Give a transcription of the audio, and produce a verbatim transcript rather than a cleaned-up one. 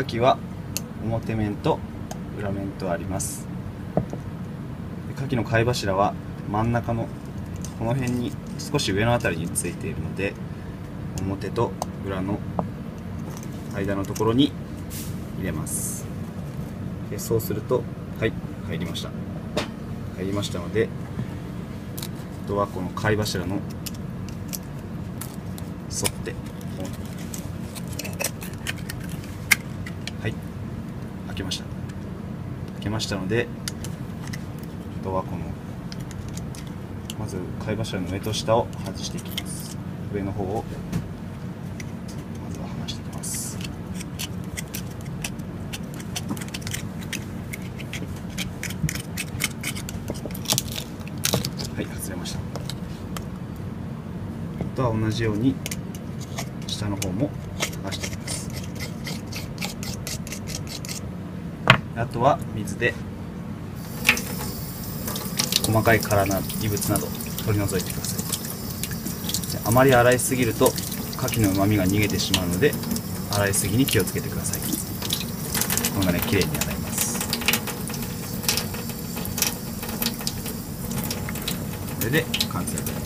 牡蠣は表面と裏面とあります。牡蠣の貝柱は真ん中のこの辺に少し上のあたりについているので、表と裏の間のところに入れます。でそうすると、はい、入りました入りましたので、あとはこの貝柱の沿ってはい、開けました開けましたので、あとはこのまず貝柱の上と下を外していきます。上の方をまずは離していきます。はい、外れました。あとは同じように下の方も剥がしていきます。あとは水で細かい殻な異物など取り除いてください。あまり洗いすぎると牡蠣の旨味が逃げてしまうので、洗いすぎに気をつけてください。こんなね、綺麗に洗います。これで完成です。